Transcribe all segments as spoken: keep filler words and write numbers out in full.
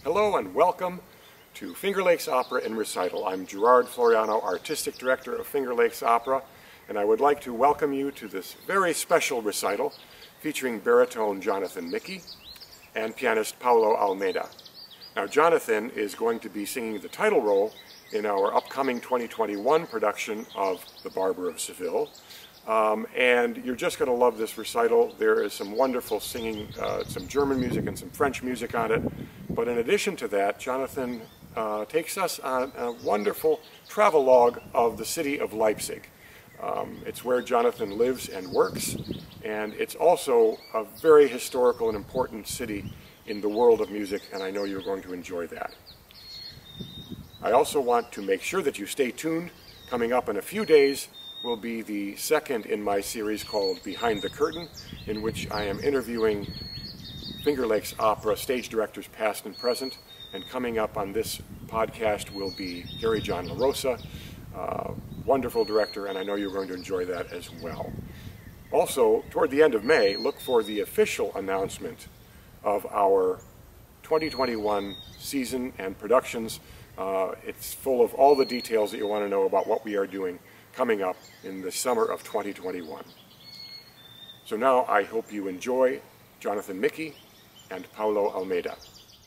Hello and welcome to Finger Lakes Opera and Recital. I'm Gerard Floriano, Artistic Director of Finger Lakes Opera, and I would like to welcome you to this very special recital featuring baritone Jonathan Michie and pianist Paulo Almeida. Now, Jonathan is going to be singing the title role in our upcoming twenty twenty-one production of The Barber of Seville. Um, and you're just going to love this recital. There is some wonderful singing, uh, some German music and some French music on it. But in addition to that, Jonathan uh, takes us on a wonderful travelogue of the city of Leipzig. Um, it's where Jonathan lives and works, and it's also a very historical and important city in the world of music, and I know you're going to enjoy that. I also want to make sure that you stay tuned. Coming up in a few days will be the second in my series called Behind the Curtain, in which I am interviewing Finger Lakes Opera stage directors past and present. And coming up on this podcast will be Gary John LaRosa, uh, wonderful director, and I know you're going to enjoy that as well. Also, toward the end of May, look for the official announcement of our twenty twenty-one season and productions. Uh, it's full of all the details that you want to know about what we are doing coming up in the summer of twenty twenty-one. So now I hope you enjoy Jonathan Michie and Paulo Almeida.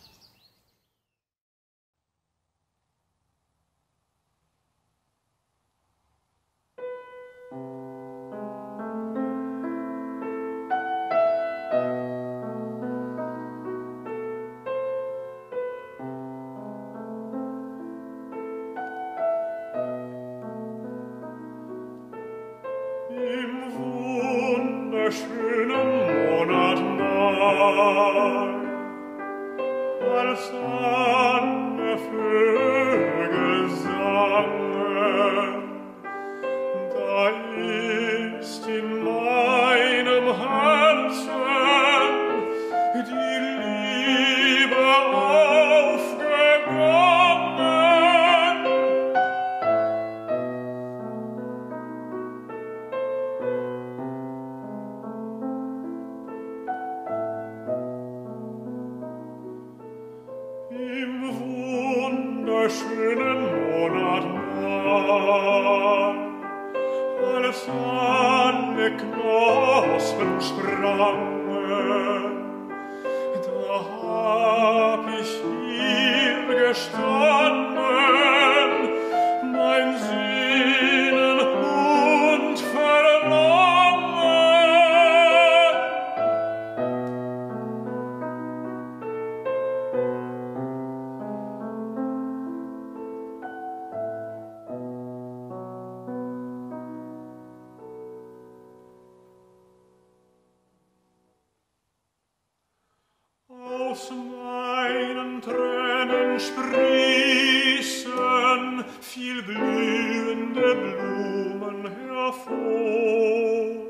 Aus meinen Tränen sprießen viel blühende Blumen hervor,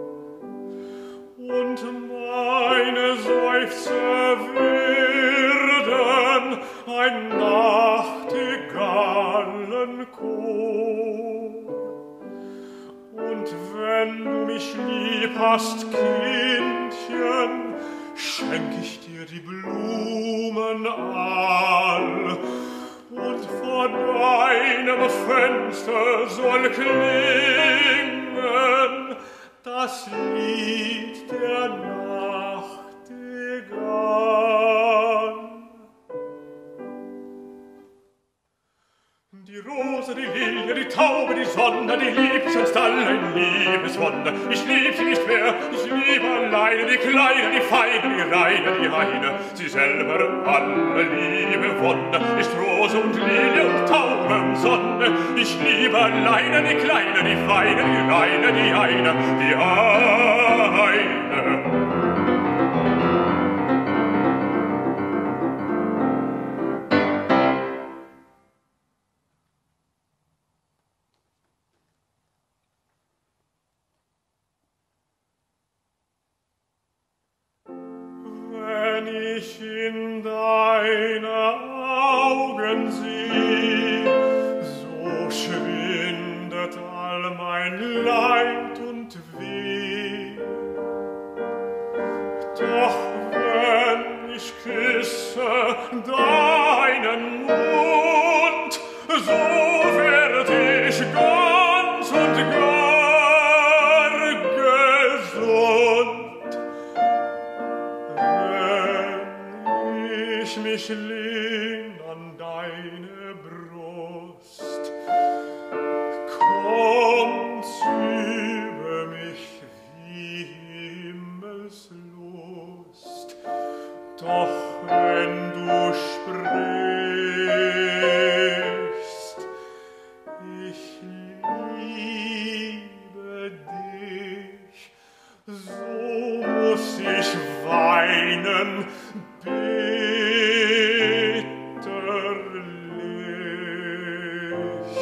und meine Seufzer werden ein Nachtigallenchor. Und wenn du mich lieb hast, Kindchen, schenk ich dir die Blumen all, und vor deinem Fenster soll klingen das Lied der Nachtigall. Die Rose, die Lilie, die Taube, die Sonne, die liebt sonst alle ein Liebeswunder. Ich lieb sie nicht mehr, ich liebe alleine die Kleine, die Feine, die Reine, die Heine. Sie selber alle Liebe Wunder, ist Rose und Lilie und Taubensonne. Ich liebe alleine die Kleine, die Feine, die Reine, die Heine, die Heine. Wenn ich in deine Augen sieh, so schwindet all mein Leid und Weh. Doch wenn ich küsse, dann mich lehn an deine Brust. Kommt über mich wie Himmelslust, doch wenn du sprichst, ich liebe dich, so muss ich weinen, bitterlich.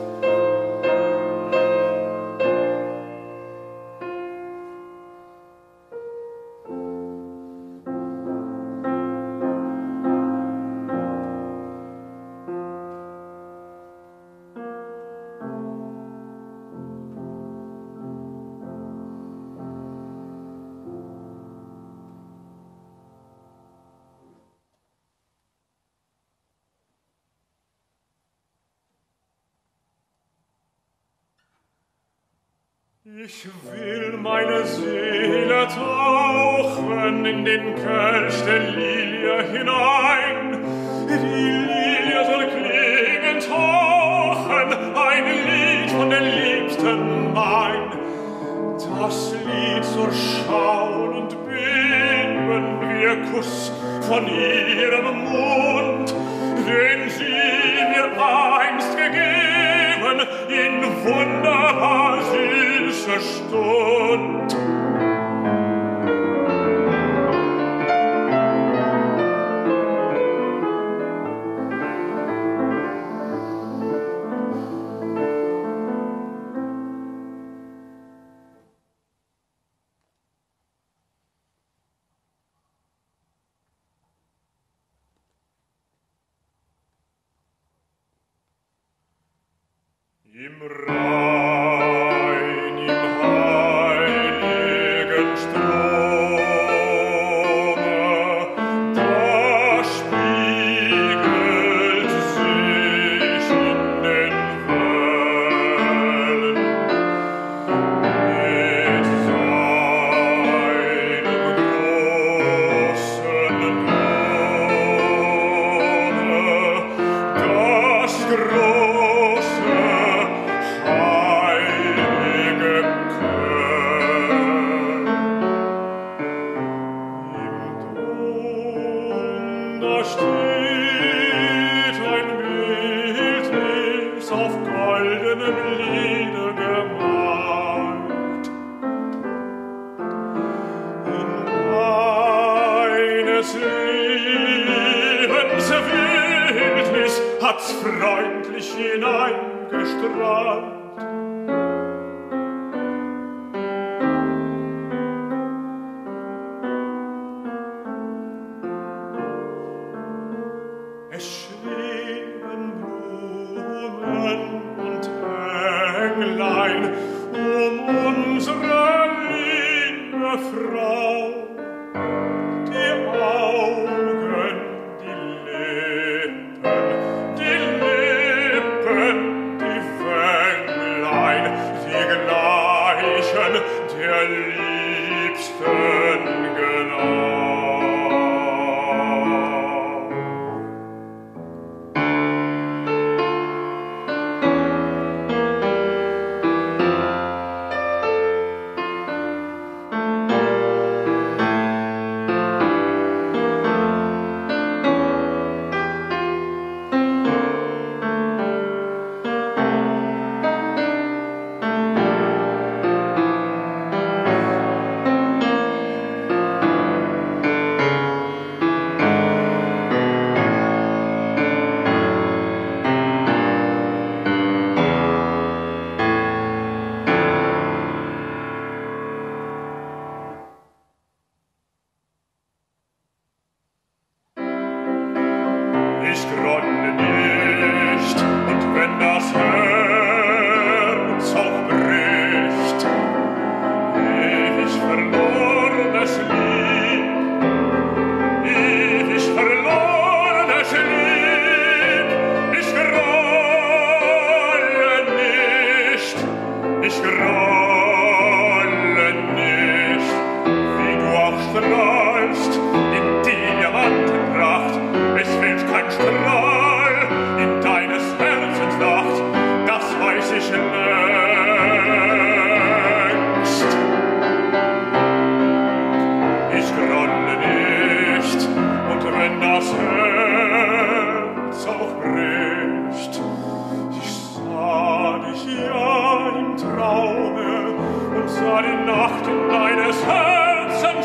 Ich will meine Seele tauchen in den Kelch der Lilie hinein. Die Lilie soll klingend tauchen, ein Lied von den Liebsten mein. Das Lied soll schauen und beben wie ein Kuss von ihrem Mund, den sie mir einst gegeben in wunderbar süßer Stund. Im Rhein, im heiligen Strome, da spiegelt sich in den Wellen mit seinem großen Dome das große heilige Chör. Im Dom, da steht ein Bildnis auf goldenem Leder gemalt. In meines Lebens Wildnis hat's freundlich hineingestrahlt. Es schweben Blumen und Englein um unsere liebe Frau. Die Augen, die Lippen, die Lippen, die Wänglein, die gleichen der Liebsten genau.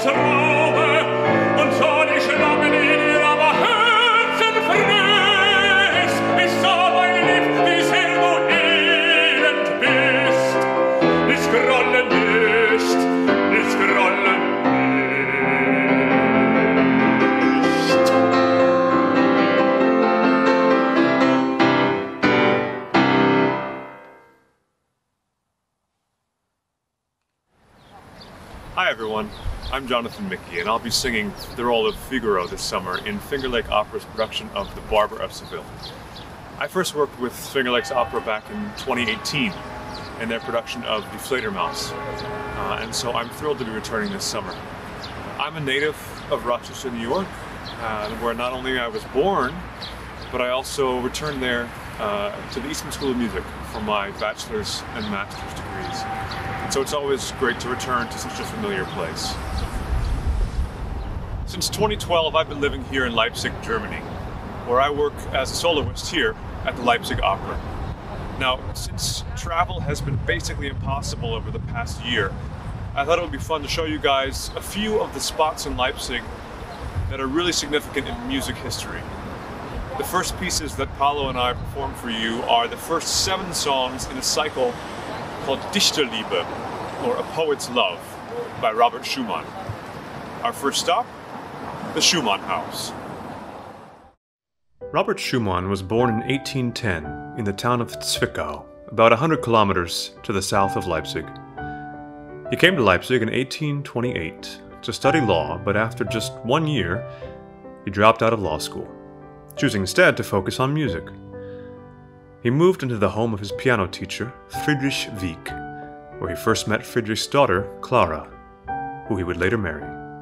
Traube, und so die Schlangen in ihr aber Herzen fräst. Ich sah, mein Lieb, wie sehr du elend bist. Ich grolle nicht, ich grolle nicht. Hi everyone, I'm Jonathan Michie, and I'll be singing the role of Figaro this summer in Finger Lakes Opera's production of The Barber of Seville. I first worked with Finger Lakes Opera back in twenty eighteen in their production of Die Fledermaus, uh, and so I'm thrilled to be returning this summer. I'm a native of Rochester, New York, uh, where not only I was born, but I also returned there uh, to the Eastman School of Music for my bachelor's and master's degrees. So it's always great to return to such a familiar place. Since twenty twelve, I've been living here in Leipzig, Germany, where I work as a soloist here at the Leipzig Opera. Now, since travel has been basically impossible over the past year, I thought it would be fun to show you guys a few of the spots in Leipzig that are really significant in music history. The first pieces that Paulo and I perform for you are the first seven songs in a cycle called Dichterliebe, or A Poet's Love, by Robert Schumann. Our first stop, the Schumann House. Robert Schumann was born in eighteen ten in the town of Zwickau, about one hundred kilometers to the south of Leipzig. He came to Leipzig in eighteen twenty-eight to study law, but after just one year, he dropped out of law school, choosing instead to focus on music. He moved into the home of his piano teacher, Friedrich Wieck, where he first met Friedrich's daughter, Clara, who he would later marry.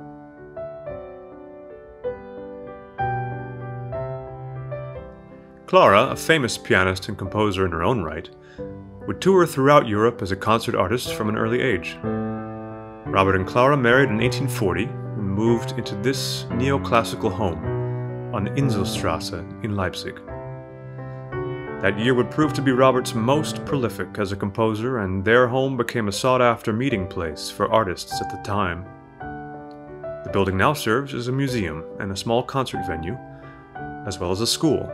Clara, a famous pianist and composer in her own right, would tour throughout Europe as a concert artist from an early age. Robert and Clara married in eighteen forty and moved into this neoclassical home on Inselstrasse in Leipzig. That year would prove to be Robert's most prolific as a composer, and their home became a sought-after meeting place for artists at the time. The building now serves as a museum and a small concert venue, as well as a school.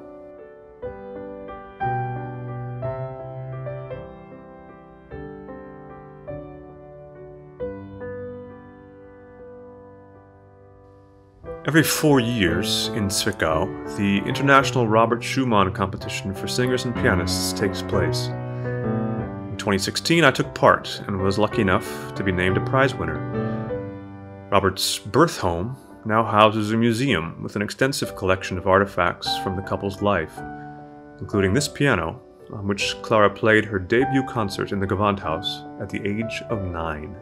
Every four years in Zwickau, the International Robert Schumann Competition for Singers and Pianists takes place. In twenty sixteen, I took part and was lucky enough to be named a prize winner. Robert's birth home now houses a museum with an extensive collection of artifacts from the couple's life, including this piano, on which Clara played her debut concert in the Gewandhaus at the age of nine.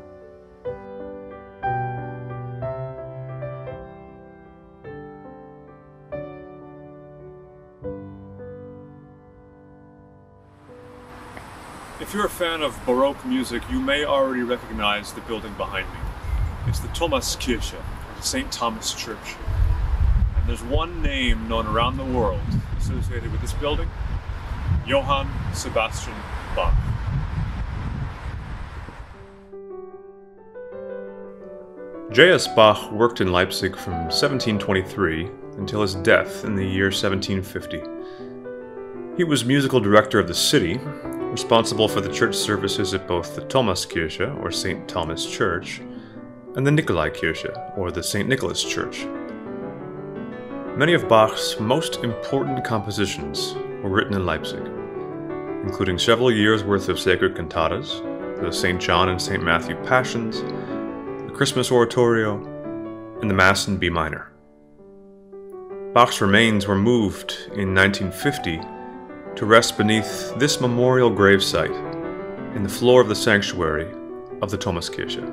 If you're a fan of Baroque music, you may already recognize the building behind me. It's the Thomaskirche, the Saint Thomas Church. And there's one name known around the world associated with this building: Johann Sebastian Bach. J S Bach worked in Leipzig from seventeen twenty-three until his death in the year seventeen fifty. He was musical director of the city, responsible for the church services at both the Thomaskirche, or Saint Thomas Church, and the Nikolaikirche, or the Saint Nicholas Church. Many of Bach's most important compositions were written in Leipzig, including several years' worth of sacred cantatas, the Saint John and Saint Matthew Passions, the Christmas Oratorio, and the Mass in B minor. Bach's remains were moved in nineteen fifty to rest beneath this memorial gravesite in the floor of the sanctuary of the Thomaskirche.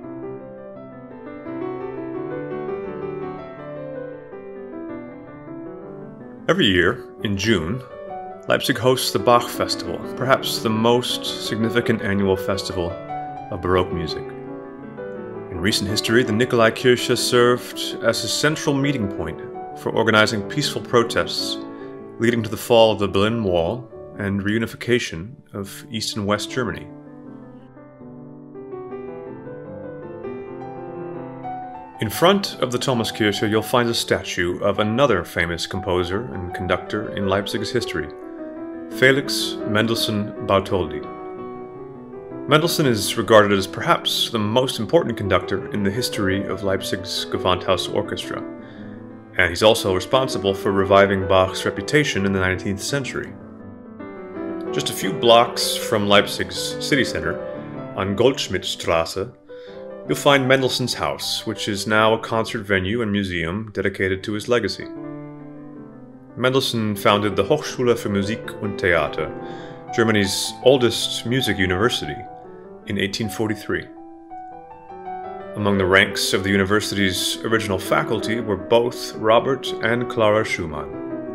Every year, in June, Leipzig hosts the Bach Festival, perhaps the most significant annual festival of Baroque music. In recent history, the Nikolaikirche served as a central meeting point for organizing peaceful protests leading to the fall of the Berlin Wall and reunification of East and West Germany. In front of the Thomaskirche, you'll find a statue of another famous composer and conductor in Leipzig's history, Felix Mendelssohn Bartholdy. Mendelssohn is regarded as perhaps the most important conductor in the history of Leipzig's Gewandhaus Orchestra, and he's also responsible for reviving Bach's reputation in the nineteenth century. Just a few blocks from Leipzig's city center, on Goldschmidtstrasse, you'll find Mendelssohn's house, which is now a concert venue and museum dedicated to his legacy. Mendelssohn founded the Hochschule für Musik und Theater, Germany's oldest music university, in eighteen forty-three. Among the ranks of the university's original faculty were both Robert and Clara Schumann.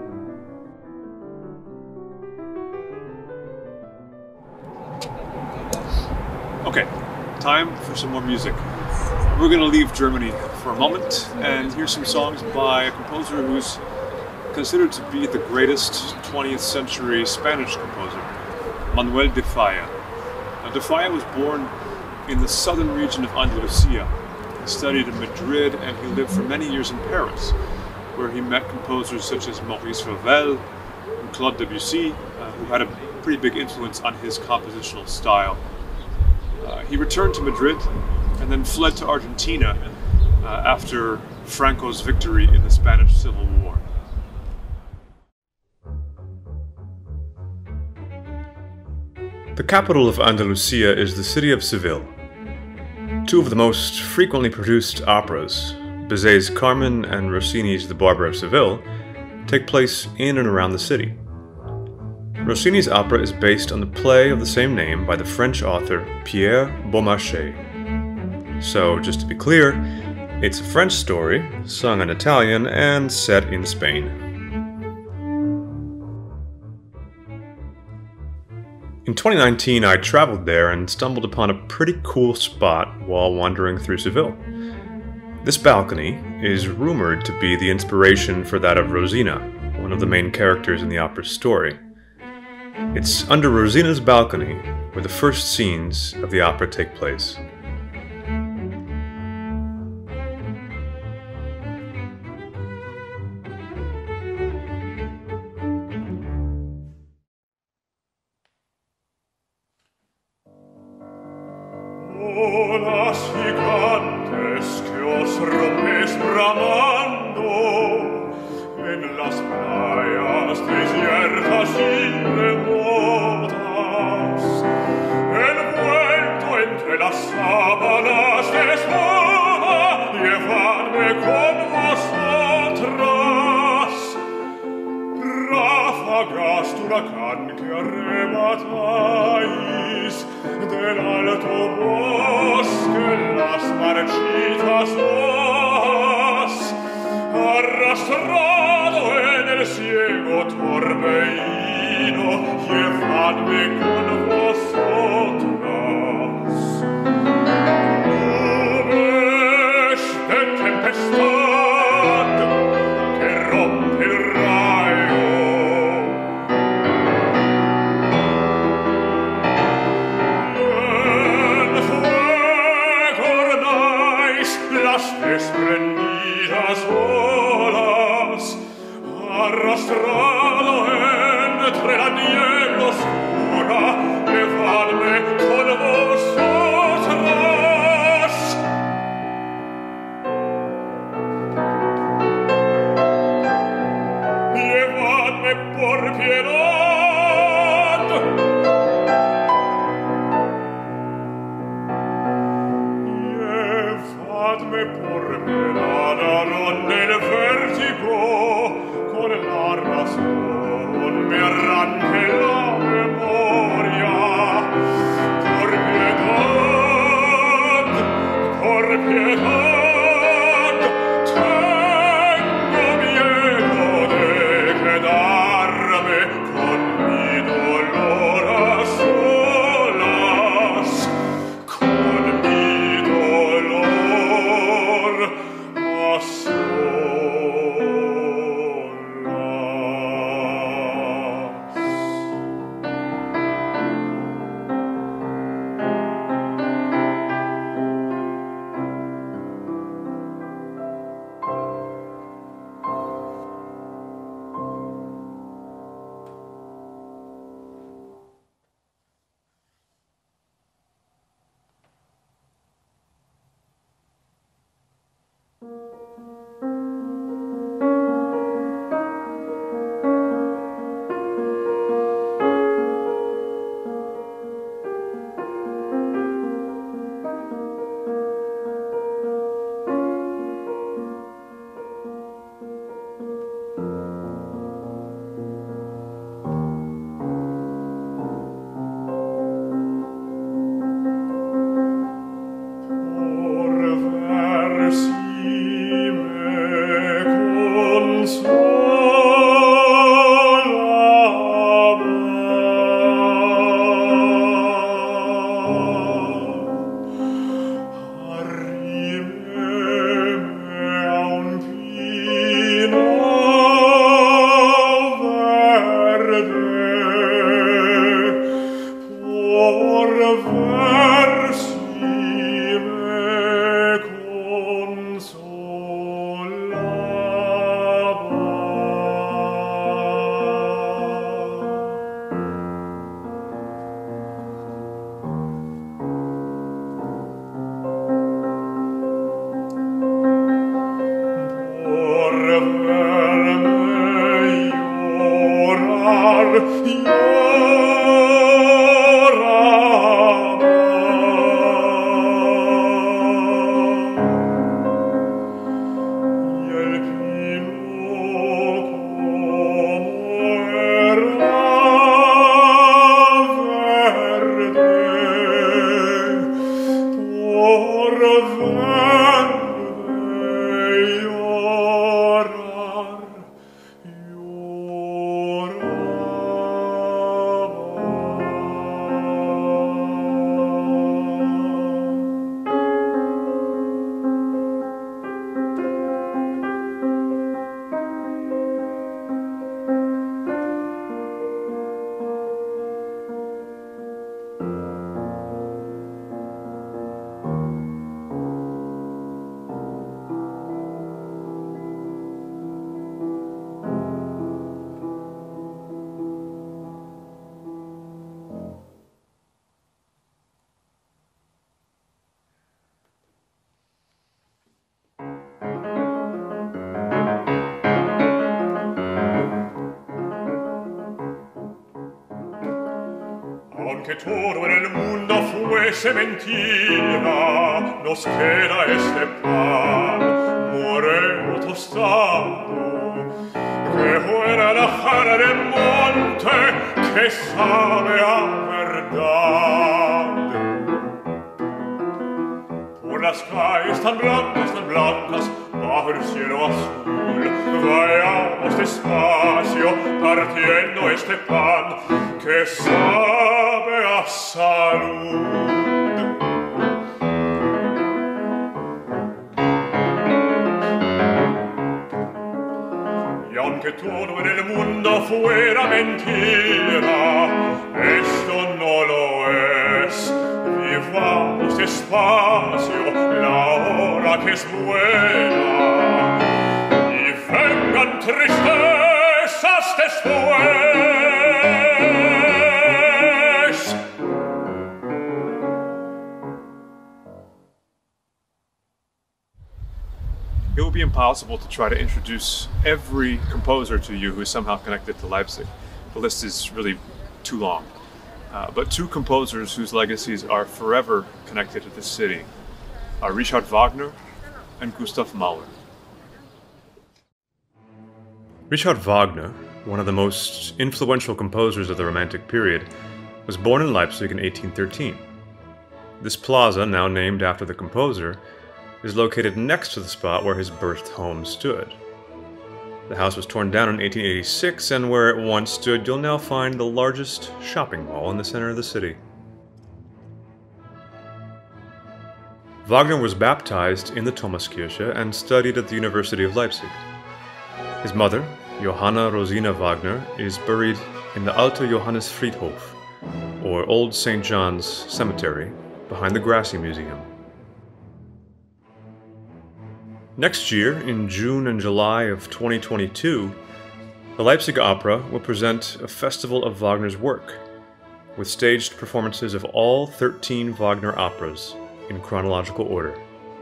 Okay, time for some more music. We're going to leave Germany for a moment and hear some songs by a composer who's considered to be the greatest twentieth century Spanish composer, Manuel de Falla. Now, de Falla was born in the southern region of Andalusia. He studied in Madrid and he lived for many years in Paris, where he met composers such as Maurice Ravel and Claude Debussy, uh, who had a pretty big influence on his compositional style. Uh, he returned to Madrid and then fled to Argentina uh, after Franco's victory in the Spanish Civil War. The capital of Andalusia is the city of Seville. Two of the most frequently produced operas, Bizet's Carmen and Rossini's The Barber of Seville, take place in and around the city. Rossini's opera is based on the play of the same name by the French author Pierre Beaumarchais. So, just to be clear, it's a French story, sung in Italian and set in Spain. In twenty nineteen, I traveled there and stumbled upon a pretty cool spot while wandering through Seville. This balcony is rumored to be the inspiration for that of Rosina, one of the main characters in the opera's story. It's under Rosina's balcony where the first scenes of the opera take place. aunque todo en el mundo fuese mentira, nos queda este pan, moreno tostado, que fuera la jara del monte, que sabe a verdad. Por las calles tan blancas, tan blancas, bajo el cielo azul, vayamos despacio, partiendo este pan, que sabe a salud. Y aunque todo en el mundo fuera mentira, esto no lo es. Vivamos despacio la hora que es buena y vengan tristezas después. It would be impossible to try to introduce every composer to you who is somehow connected to Leipzig. The list is really too long. Uh, but two composers whose legacies are forever connected to this city are Richard Wagner and Gustav Mahler. Richard Wagner, one of the most influential composers of the Romantic period, was born in Leipzig in eighteen thirteen. This plaza, now named after the composer, is located next to the spot where his birth home stood. The house was torn down in eighteen eighty-six, and where it once stood, you'll now find the largest shopping mall in the center of the city. Wagner was baptized in the Thomaskirche and studied at the University of Leipzig. His mother, Johanna Rosina Wagner, is buried in the Alte Johannes Friedhof, or Old Saint John's Cemetery, behind the Grassi Museum. Next year, in June and July of twenty twenty-two, the Leipzig Opera will present a festival of Wagner's work, with staged performances of all thirteen Wagner operas in chronological order.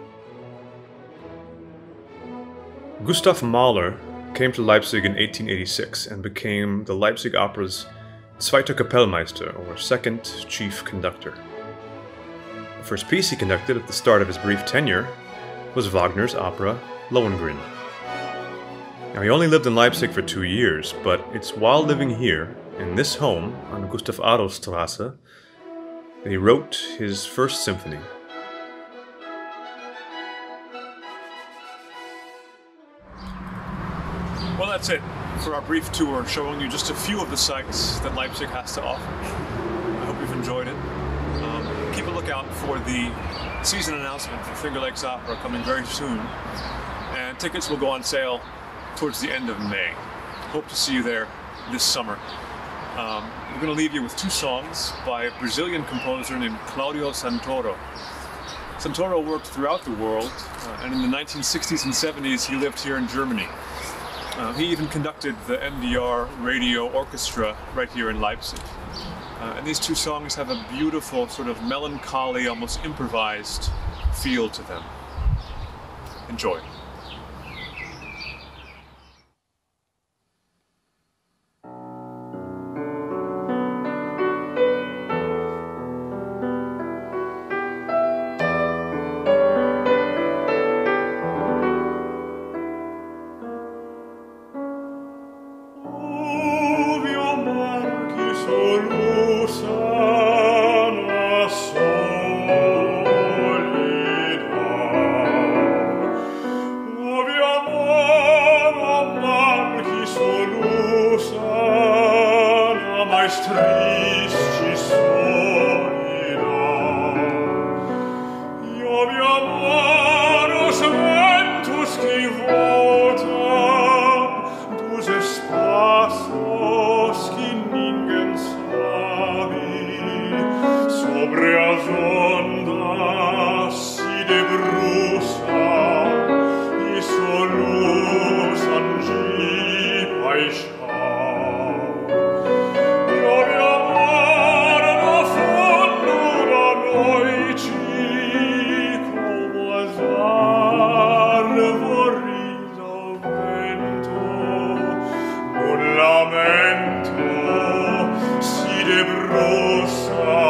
Gustav Mahler came to Leipzig in eighteen eighty-six and became the Leipzig Opera's Zweiter Kapellmeister, or second chief conductor. The first piece he conducted at the start of his brief tenure was Wagner's opera Lohengrin. Now, he only lived in Leipzig for two years, but it's while living here, in this home on Gustav Adolf Strasse, that he wrote his first symphony. Well, that's it for our brief tour, showing you just a few of the sights that Leipzig has to offer. I hope you've enjoyed it. Um, keep a lookout for the season announcement for Finger Lakes Opera coming very soon, and tickets will go on sale towards the end of May. Hope to see you there this summer. Um, we're going to leave you with two songs by a Brazilian composer named Claudio Santoro. Santoro worked throughout the world, uh, and in the nineteen sixties and seventies he lived here in Germany. Uh, he even conducted the M D R radio orchestra right here in Leipzig. Uh, and these two songs have a beautiful, sort of melancholy, almost improvised feel to them. Enjoy. Lamento si de brusa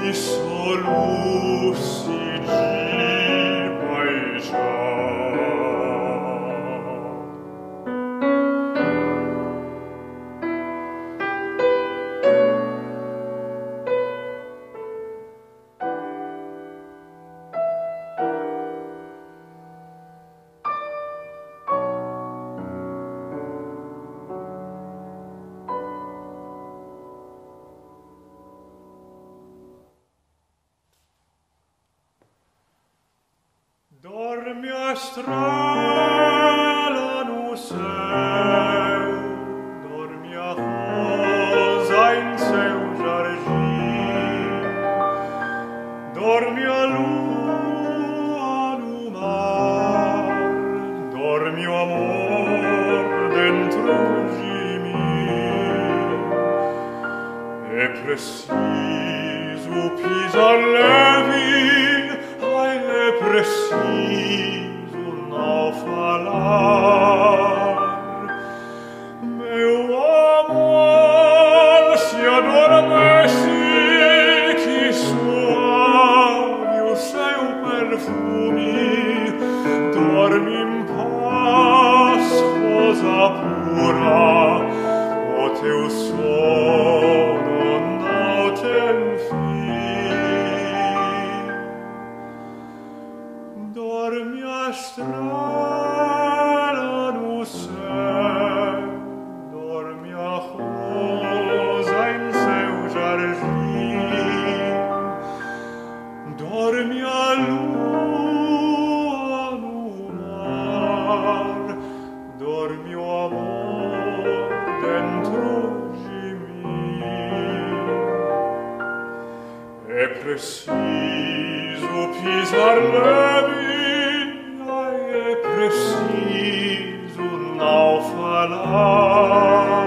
Dormia strela no céu, dormia rosa em seu jardim, dormia lua no mar, dorme o amor dentro de mim. É preciso pisar leve, ai, é preciso não falar. Meu amor se adormece, que suave o seu perfume, dorme em paz, rosa pura, o teu sono não tem fim. Dorme a estrela no céu, dorme a rosa em seu jardim, dorme a lua no mar, dorme o amor dentro de mim. É preciso pisar leve, ai, é preciso não falar.